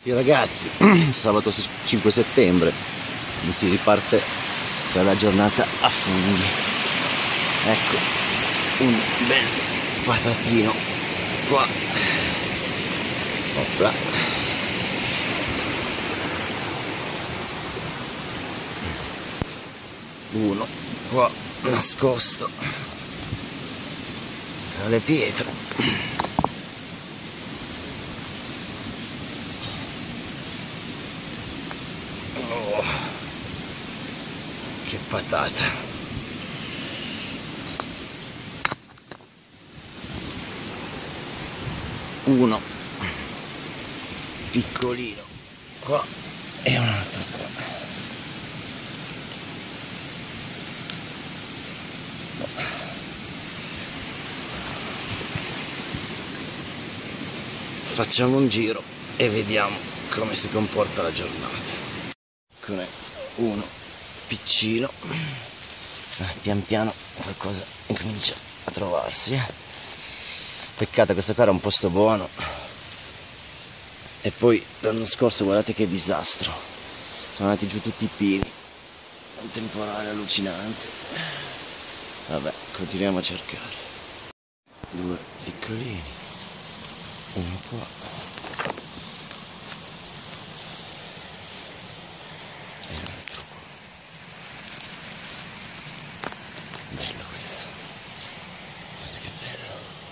Ragazzi, sabato 5 settembre mi si riparte per la giornata a funghi. Ecco un bel patatino qua. Opla. Uno qua nascosto tra le pietre. Che patata! Uno piccolino qua e un altro qua. Facciamo un giro e vediamo come si comporta la giornata. Con uno piccino, pian piano qualcosa incomincia a trovarsi. Peccato, questo qua era un posto buono e poi l'anno scorso guardate che disastro, sono andati giù tutti i pini, un temporale allucinante. Vabbè, continuiamo a cercare. Due piccolini, uno qua e l'altro qua. Bello questo, guardate che bello.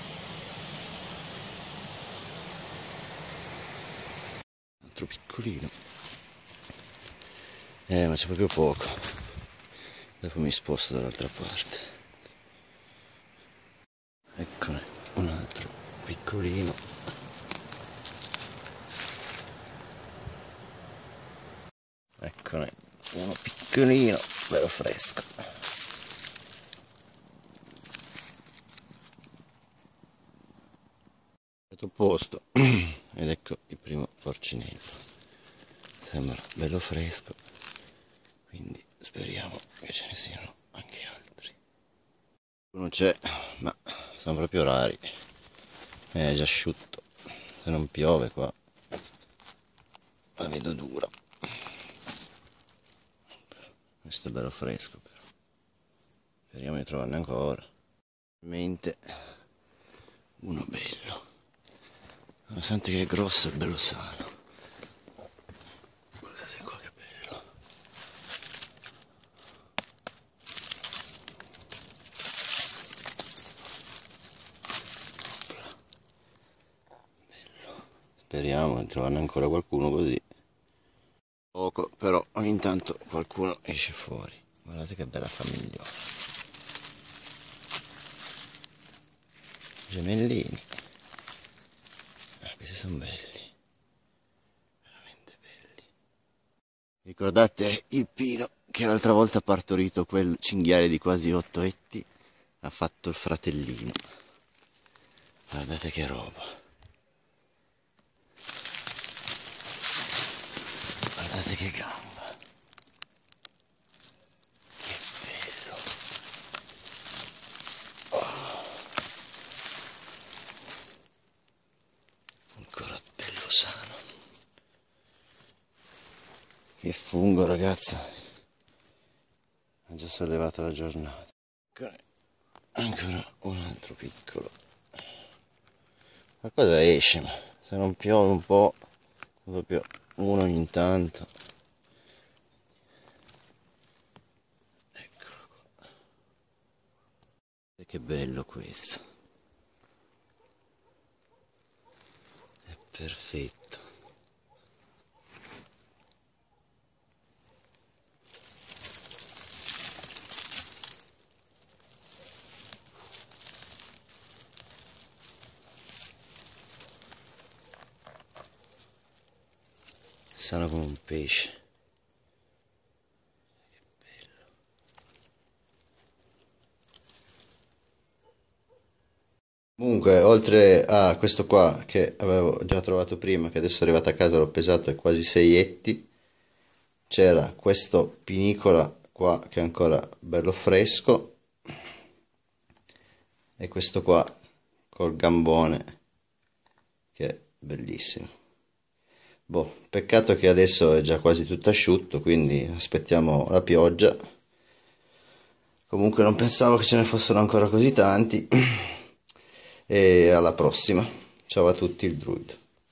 Un altro piccolino, ma c'è proprio poco, dopo mi sposto dall'altra parte. Eccone un altro piccolino. Eccone uno piccolino, bello fresco. Posto ed ecco il primo porcinello, sembra bello fresco, quindi speriamo che ce ne siano anche altri. Non c'è, ma sono proprio rari, è già asciutto, se non piove qua la vedo dura. Questo è bello fresco però, speriamo di trovarne ancora. Mente uno bello, nonostante che è grosso, è bello sano. Guardate qua che bello. Bello. Speriamo di trovarne ancora qualcuno così. Poco, però ogni tanto qualcuno esce fuori. Guardate che bella famigliola. Gemellini. Questi sono belli, veramente belli. Ricordate il pino che l'altra volta ha partorito quel cinghiale di quasi 8 etti? Ha fatto il fratellino. Guardate che roba. Guardate che gamba. Che bello. Oh. Ancora bello sano. Che fungo, ragazza. Ha già sollevato la giornata. Ancora un altro piccolo. Qualcosa esce, ma se non piove un po', proprio uno ogni tanto. Eccolo qua. E che bello questo. È perfetto. Sano come un pesce. Che bello. Comunque, oltre a questo qua che avevo già trovato prima, che adesso è arrivato a casa, l'ho pesato, è quasi 6 etti, c'era questo pinicola qua che è ancora bello fresco e questo qua col gambone che è bellissimo. Boh, peccato che adesso è già quasi tutto asciutto, quindi aspettiamo la pioggia. Comunque non pensavo che ce ne fossero ancora così tanti. E alla prossima. Ciao a tutti, il Druid.